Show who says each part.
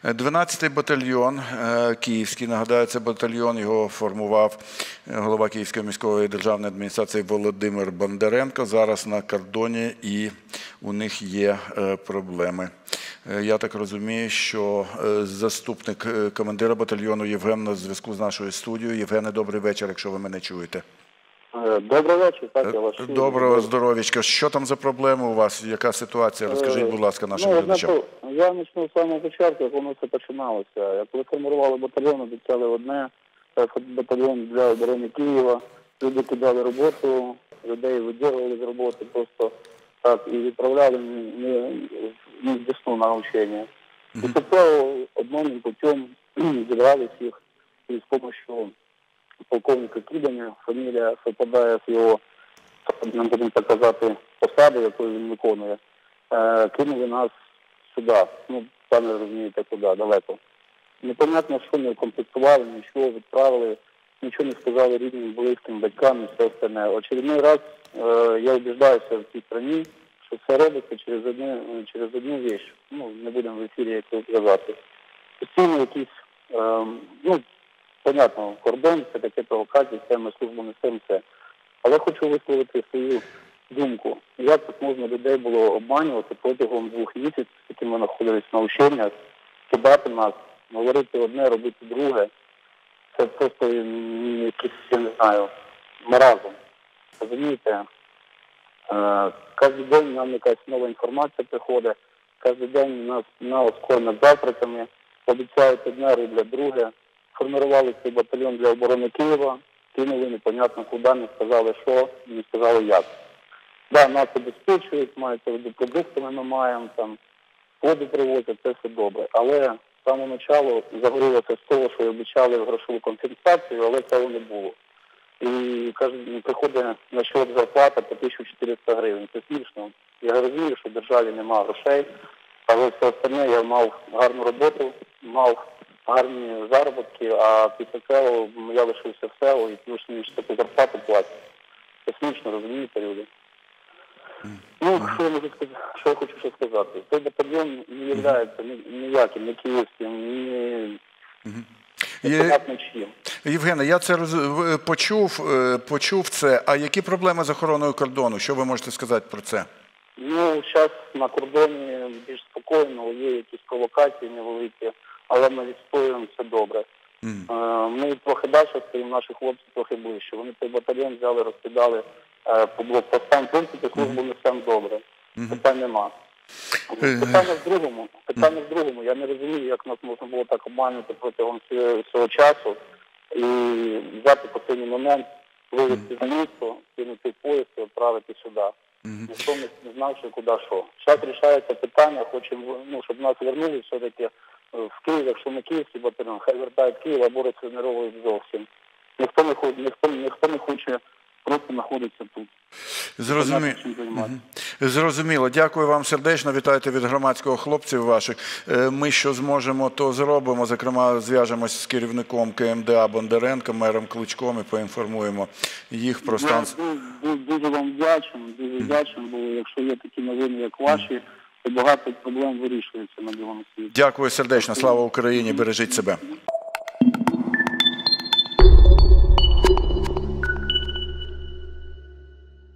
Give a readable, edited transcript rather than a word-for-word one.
Speaker 1: 12-й батальйон Київський, нагадаю, це батальйон, його формував голова Київської міської державної адміністрації Володимир Бондаренко. Зараз на кордоні і у них є проблеми. Я так розумію, що заступник командира батальйону Євген на зв'язку з нашою студією. Євгене, добрий вечір, якщо ви мене чуєте.
Speaker 2: Добрий вечір, так, я вас чую.
Speaker 1: Доброго здоров'ячка. Що там за проблеми у вас? Яка ситуація? Розкажіть, будь ласка, нашим глядачам.
Speaker 2: Я почну з самого початку, як воно все починалося. Коли формували батальйон, обіцяли одне, батальйон для оборони Києва, люди кидали роботу, людей видягували з роботи просто так і відправляли в Десну на навчання. І тобто одним путем зібрали всіх і з допомогою полковника Киданя, фамілія совпадає з його, нам будемо так казати, посади, яку він виконує, кинули нас сюди, самі розумієте, куди, далеко. Непонятно, що не комплектували, нічого, відправили, нічого не сказали рідним, близьким, батькам і все остальне. Очередний раз я убіждаюся в цій країні, що все робиться через одну річ. Не будемо в ефірі як казати. Постійно якісь, понятно, кордон, це таке провокації, це ми службу несемо все. Але хочу висловити свою думку. Як тут можна людей було обманювати протягом 2 місяців, які ми знаходились на навчаннях, кидати нас, говорити одне, робити друге. Це просто якийсь, я не знаю, маразм. Розумієте? Кожен день нам якась нова інформація приходить, кожен день нас кормять завтраками, обіцяють одне, роблять друге. Формували цей батальйон для оборони Києва, кинули непонятно куди, не сказали що, не сказали як. Так, нас обезпечують, мається продуктами ми маємо, там, воду привозять, це все добре. Але з самого початку загорілося з того, що обіцяли грошову компенсацію, але цього не було. І приходить на счет зарплата по 1400 гривень. Це смішно. Я розумію, що в державі немає грошей, але все остальне я мав гарну роботу, мав гарні заробітки, а після цього я лишився в село і плюс мені ж таку зарплату платять. Це смішно, розумієте, люди? Що я можу сказати, що я хочу ще сказати? Цей батальйон не є ніяким, не київським, непонятно чим.
Speaker 1: Євгене, я це почув це. А які проблеми з охороною кордону? Що ви можете сказати про це?
Speaker 2: Зараз на кордоні більш спокійно, є якісь провокації невеликі, але ми відстоюємо все добре. Ми трохи далі стоїмо, наші хлопці трохи ближче. Вони цей батальйон взяли, розкидали по блокпостам. В принципі, службу несемо добре. Питань нема. Питання в другому. Я не розумію, як нас можна було так обманювати протягом цього часу і взяти в останній момент, вивезти за місто, кинути поїзд і відправити сюди. Ніхто не знав, що куди що. Зараз рішається питання, хочемо, щоб нас вернули все-таки в Київ, якщо не київський батальйон, хай вертають Київ або розформировують зовсім. Ніхто не хоче просто знаходитися тут.
Speaker 1: Зрозуміло. Дякую вам сердечно. Вітайте від громадського хлопців ваших. Ми що зможемо, то зробимо. Зокрема, зв'яжемось з керівником КМДА Бондаренком, мером Кличком і поінформуємо їх про стан.
Speaker 2: Дуже вам вдячний, бо якщо є такі новини, як ваші, то багато проблем вирішується на білому світі.
Speaker 1: Дякую сердечно. Слава Україні. Бережіть себе.